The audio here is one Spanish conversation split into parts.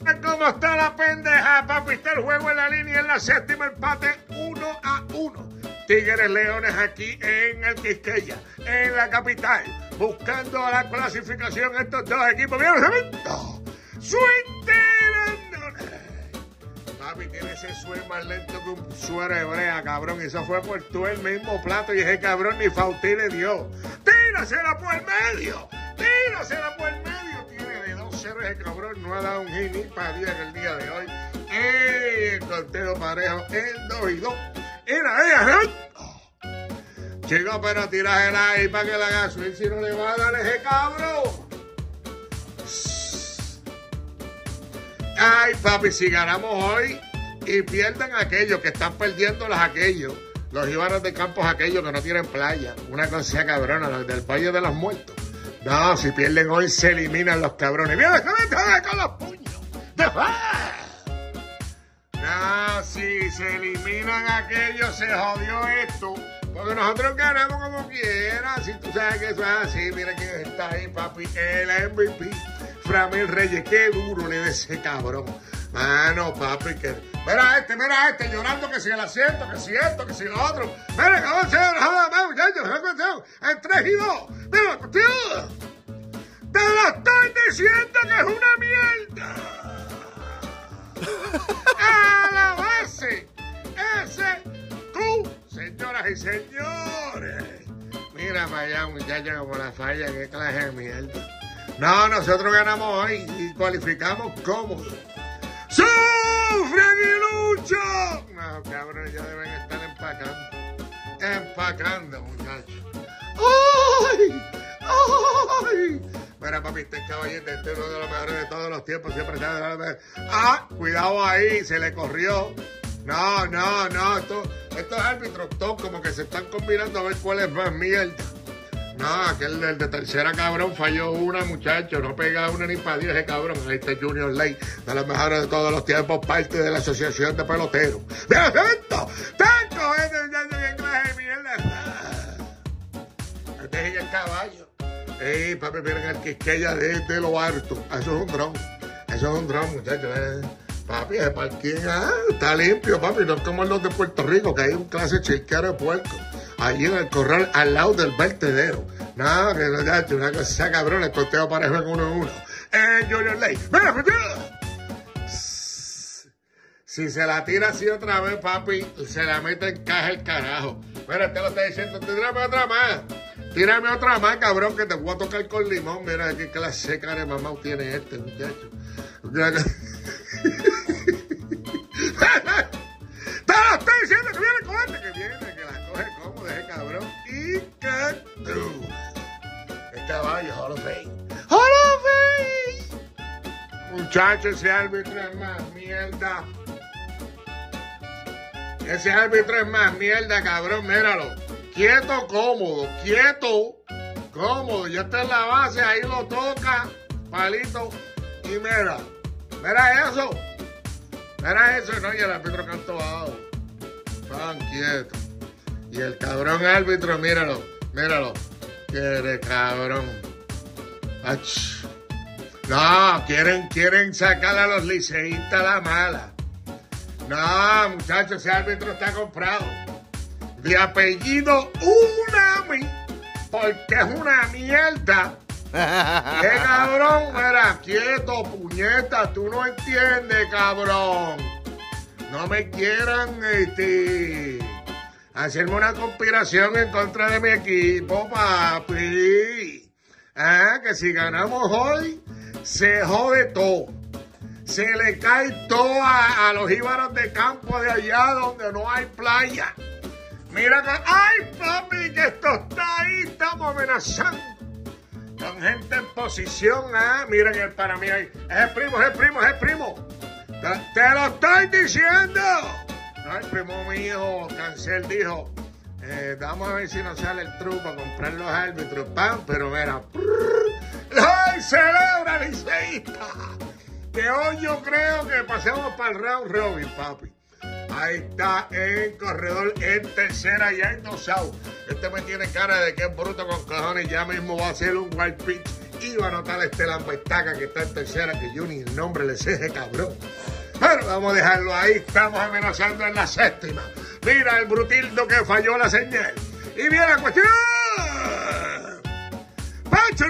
¿Cómo está la pendeja? Papi, está el juego en la línea en la séptima, empate 1-1. Tigres Leones aquí en el Quisqueya, en la capital, buscando la clasificación estos dos equipos. ¡Mira, swing tirando! Papi tiene ese swing más lento que un suero hebrea, cabrón. Y eso fue por todo el mismo plato y ese cabrón ni Fautí le dio. ¡Tírasela por el medio! ¡Tírasela por el medio! Tiene de 2-0 ese cabrón, no ha dado un hit ni para 10 en el día de hoy. El conteo parejo en 2-2. Mira, chico, pero tirájela ahí para que la haga swing, si no le va a dar ese cabrón. Ay, papi, si ganamos hoy y pierden aquellos que están perdiéndolas aquellos, los íbaros de campos aquellos que no tienen playa, una cosa cabrona, los del Valle de los Muertos. No, si pierden hoy se eliminan los cabrones. ¡Mira, con los puños! No, si se eliminan aquellos, se jodió esto. Porque nosotros ganamos como quiera. Si tú sabes que eso es así, mira quién está ahí, papi. El MVP, Framil Reyes. Qué duro le de ese cabrón. Mano, papi, que... Mira este, llorando que si el asiento, que si esto, que si lo otro. Mira, cabrón, muchachos, en 3 y 2. Mira la cuestión. Te lo estoy diciendo que es una mierda. A la base. Ese tú, señoras y señores. Mira para allá, muchachos, como la falla, qué clase de mierda. No, nosotros ganamos hoy y cualificamos cómodo. ¡Sufren y luchan! No, cabrón, ya deben estar empacando, muchachos. ¡Ay! ¡Ay! Mira, papi, este caballete, este es uno de los mejores de todos los tiempos, siempre sabe. ¡Ah! Cuidado ahí, se le corrió. No, estos árbitros todos como que se están combinando a ver cuál es más mierda. No, aquel el de tercera, cabrón, falló una, muchacho. No pega una ni para 10 ese cabrón. Ahí está Junior Ley, de los mejores de todos los tiempos, parte de la Asociación de Peloteros. ¡Mira esto! ¡Tanto! ¡Qué clase de mierda! Este es el caballo. Ey, papi, miren el Quisqueya de lo harto. Eso es un dron. Muchachos. Papi, ese parquín está limpio, papi. No es como los de Puerto Rico, que hay un clase chilquero de puerco. Allí en el corral, al lado del vertedero. No, que no, ya, una cosa cabrón, el conteo parejo en 1-1. Junior Ley. ¡Mira, si se la tira así otra vez, papi, se la mete en caja el carajo. Mira, te lo está diciendo, tírame otra más, cabrón, que te voy a tocar con limón. Mira qué clase de mamá tiene este, muchacho. Te lo estoy diciendo que viene con este, que la coge cómodo ese cabrón. Y que tú. El caballo, Hall of Fame. Muchachos, ese árbitro es más mierda. Ese árbitro es más mierda, cabrón, míralo. Quieto, cómodo. Ya está en la base, ahí lo toca, palito. Y mira eso. No, y el árbitro cantó abajo. Estaban quietos. Y el cabrón árbitro, míralo. Quiere cabrón. Ach. No, quieren sacar a los liceístas la mala. No, muchachos, ese árbitro está comprado. De apellido Unami, porque es una mierda. ¡Qué cabrón! Mira, quieto, puñeta, tú no entiendes, cabrón. No me quieran, hacerme una conspiración en contra de mi equipo, papi. Que si ganamos hoy, se jode todo. Se le cae todo a los íbaros de campo de allá donde no hay playa. Mira que, ¡ay, papi, que esto está ahí! Estamos amenazando con gente en posición, Miren el para mí ahí. Es el primo. Te lo estoy diciendo. No, el primo mío, Cancel, dijo, vamos a ver si nos sale el truco a comprar los árbitros, pero mira, ¡ay, celebra, liceísta! Que hoy yo creo que pasemos para el round robin, papi. Ahí está en corredor en tercera y en 2 out. Este me tiene cara de que es bruto con cojones. Ya mismo va a hacer un wild pitch iba a anotar este Lambertaca que está en tercera, que yo ni el nombre le sé, cabrón. Pero vamos a dejarlo ahí, estamos amenazando en la séptima. Mira el Brutildo que falló la señal. Y viene la cuestión. ¡Pancho!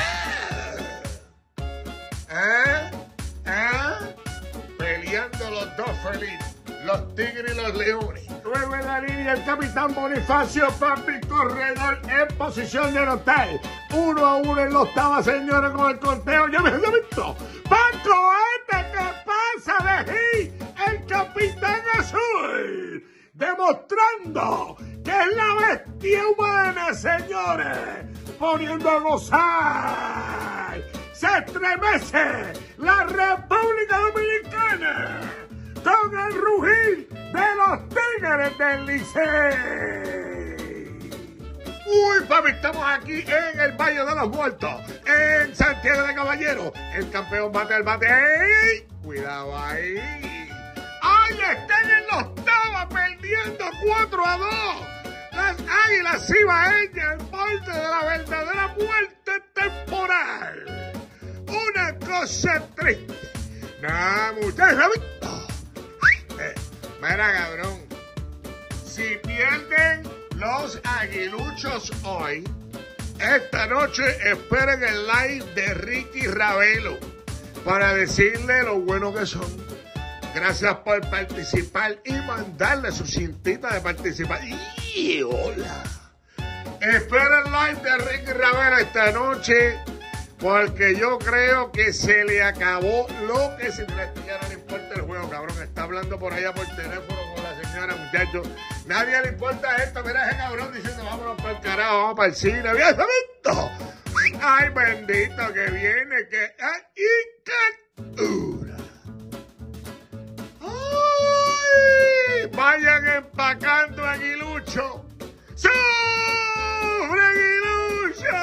Peleando los dos felices, los Tigres y los Leones. Luego en la línea el capitán Bonifacio, papi corredor en posición de anotar. 1-1 en la octava, señores, con el conteo. Ya me he visto. Paco, ¿qué pasa de aquí? El capitán azul, demostrando que es la bestia humana, señores, poniendo a gozar. Se estremece la República Dominicana con el rugir de los Tigres del Licey. Uy, papi, estamos aquí en el Valle de los Muertos, en Santiago de Caballero. El campeón bate al bate. ¡Ey! Cuidado ahí. ¡Ay, están en la octava perdiendo 4-2! Las Águilas Cibaeñas al borde de la verdadera muerte temporal. Una cosa triste. Nah, muchachos. Mira, cabrón. Si pierden los aguiluchos hoy, esta noche esperen el live de Ricky Ravelo para decirle lo bueno que son. Gracias por participar y mandarle su cintita de participar. ¡Y hola! Espera el live de Ricky Ravelo esta noche, porque yo creo que se le acabó lo que se le ya no le importa el juego, cabrón. Está hablando por allá por teléfono con la señora, muchachos. Nadie le importa esto. Mira ese cabrón diciendo, vámonos para el carajo, vamos para el cine. ¡Bien, visto! ¡Ay, bendito que viene! ¡Que ay, y qué dura! ¡Ay! Vayan empacando, aguilucho. ¡Sobre, aguilucho!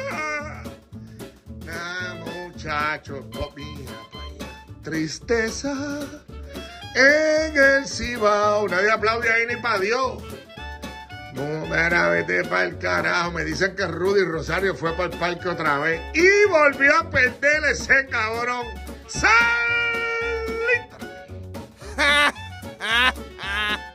Muchachos, mira para allá. Tristeza en el Cibao. Nadie aplaude ahí ni para Dios. No, mira, vete para el carajo. Me dicen que Rudy Rosario fue para el parque otra vez y volvió a perder ese cabrón. ¡Salita!